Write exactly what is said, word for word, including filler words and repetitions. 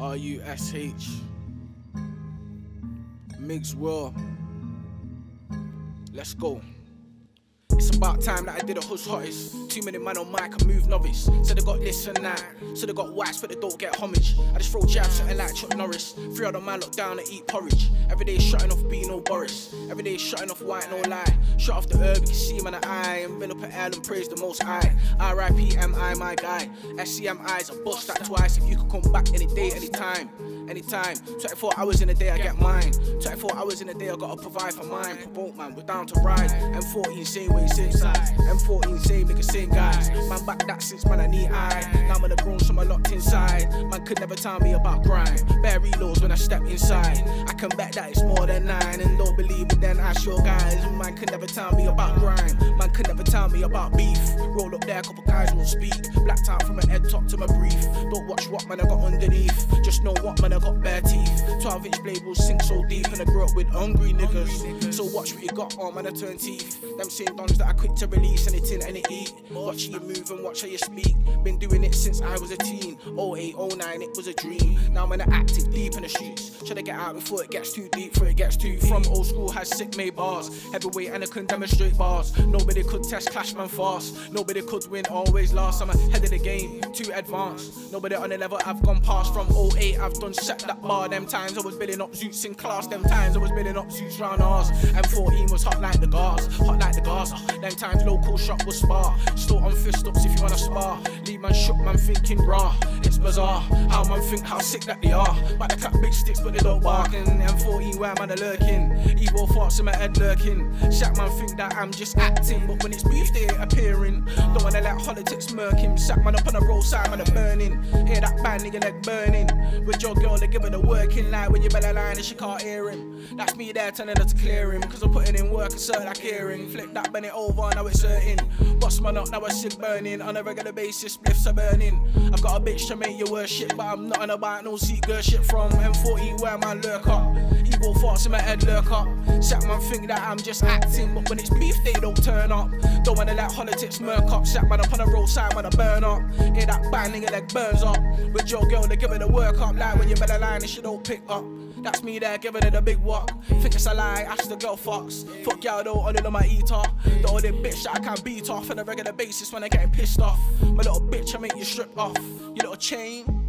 R U S H. Migs Will. Let's go. It's about time that I did a hush hottest. Too many man on mic, I move novice. So they got this and that. So they got whites, but they don't get homage. I just throw jabs, something like Chuck Norris. Three other man look down and eat porridge. Every day shutting off B, no Boris. Every day shutting off white, no lie. Shut off the herb, you can see him in the eye. And been up at Ireland, praise the most high. R I P M I, my guy. S C M I's, I bust that twice. If you could come back any day, any time. Anytime, twenty-four hours in a day I get mine. twenty-four hours in a day I gotta provide for mine. Promote man, we're down to ride. M fourteen same way, same size. M fourteen same nigga, same guys. Man back that since man I need eye. Now I'm in the grown, so I'm locked inside. Man could never tell me about grime. Bare reloads when I step inside. I can bet that it's more than nine. And don't believe it, then ask your guys. Man could never tell me about grime. Man could never tell me about beef. Roll up there, a couple guys won't speak. Blacked out from my head top to my brief. Don't watch what man I got underneath. Just know what man I got bare teeth. twelve inch blade will sink so deep. And I grew up with hungry niggas. So watch what you got on, man, I turn teeth. Them same dons that are quick to release anything and it eat. Watch how you move and watch how you speak. Been doing it since I was a teen. oh eight, oh nine, it was a dream. Now I'm active deep in the streets. Try to get out before it gets too deep, before it gets too from old school has sick made bars. Heavyweight and I can demonstrate bars. Nobody could test clash man fast. Nobody could win, always last. I'm ahead of the game, too advanced. Nobody on the level I've gone past. From oh eight I've done set that bar. Them times I was building up Zoots in class. Them times I was building up Zoots round ours. M fourteen was hot like the gas, hot like the gas. Them times local shop was spar. Still on fist ups if you wanna spar. Leave man shook, man thinking raw. It's bizarre how man think how sick that they are. But they cut big sticks but they don't bark. And M fourteen where man are lurking. Evil thoughts in my head lurking. Shaq man think that I'm just acting, but when it's beef they ain't appearing. Don't wanna let politics murk him. Shaq man up on the roadside man are burning. Hear that band nigga leg burning. With your girl they give her the working line. When you better line and she can't hear him. That's me there telling her to clear him. Cause I'm putting in work and cert like hearing. Flip that bend it over now it's certain. Boss man up now a sick burning. On a regular basis spliffs are burning. I've got a bitch to make you worship, but I'm not on about no seat girl shit from M fourteen where man lurk up. Evil thoughts in my head lurk up. Shaq man think that I'm just acting, but when it's beef they don't turn up. Don't wanna let politics murk up. Shaq man up on the roadside when I burn up. Hear that bang nigga leg burns up. With your girl they give her the work up. Like when you better line and she don't pick up. That's me there giving it a big walk. Think it's a lie, ask the girl fucks. Fuck y'all though, only on my eater. The only bitch that I can beat off on a regular basis when I getting pissed off. My little bitch I make you strip off. Your little chain